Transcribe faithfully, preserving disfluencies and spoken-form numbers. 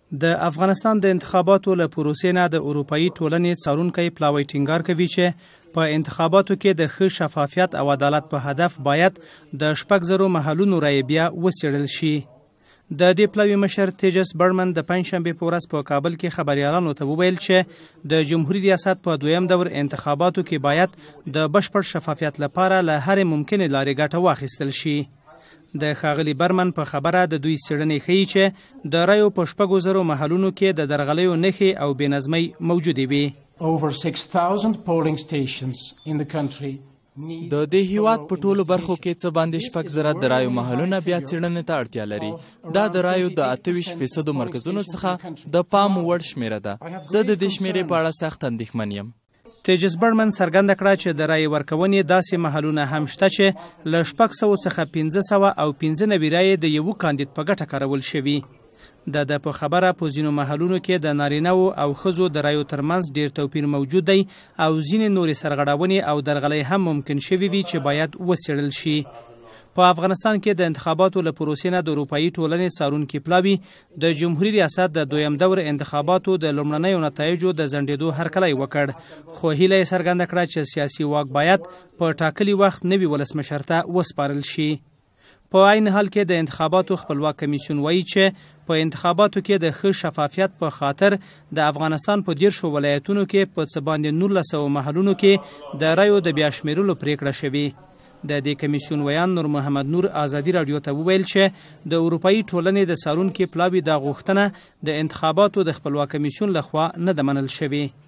د افغانستان د انتخاباتو له پروسې نه د اروپایي ټولنې څارونکي پلاوی ټینګار کوي چې په انتخاباتو کې د ښه شفافیت او عدالت په هدف باید د شپږ زرو محلونو رایې بیا وڅیړل شي. د دې پلاوي مشر تیجس برمن د پنجشنبې په ورځ په کابل کې خبریالانوته وویل چې د جمهوریت ریاست په دویم دور انتخاباتو کې باید د بشپړ شفافیت لپاره له هرې ممکنې لارې ګټه واخیستل شي. د ښاغلي برمن په خبره د دوی څېړنې ښیي چې د رایو په شپږو زرو محلونو کې د درغلیو نښې او بې نظمۍ موجودې وي. د دې هیواد په ټولو برخو کې څه باندې شپږ زره د رایو محلونه بیا څېړنې ته اړتیا لري. دا د رایو د اته ویشت فیصدو مرکزونو څخه د پام وړ شمېره ده. زه د دې شمېرې په اړه سخت اندېښمن یم. تیجس برمن څرګنده کړه چې د رایې ورکونې داسې محلونه هم شته چې له شپږ سوو څخه پنځه سوه او پنځه نوي رایې د یوه کاندید په ګټه کارول شوي. د ده په خبره په ځینو محلونو کې د نارینهو او ښځو د رایو ترمنځ ډیر توپیر موجود دی او ځینې نورې سرغړونې او درغلۍ هم ممکن شوي وي چې باید وڅیړل شي. په افغانستان کې د انتخاباتو له پروسې نه د اروپایي ټولنې څارونکي پلاوی د جمهوریت ریاست د دویم دور انتخاباتو د لومړنیو نتایجو د ځنډېدو هرکلی وکړ، خو هیله یې څرګنده کړه چې سیاسي واک باید په ټاکلي وخت نوي ولسمشر ته وسپارل شي. په عین حال کې د انتخاباتو خپلواک کمیسیون وایي چې په انتخاباتو کې د ښه شفافیت په خاطر د افغانستان په دیرشو ولایتونو کې په څه باندې نولس سوه محلونو کې د رایو د بیا شمیرلو پریکړه شوې. د دې کمیسیون ویان نور محمد نور ازادي راډیو ته وویل چې د اروپایي ټولنې د څارونکي پلاوي دا غوښتنه د انتخاباتو د خپلواک کمیسیون لخوا نه ده منل شوې.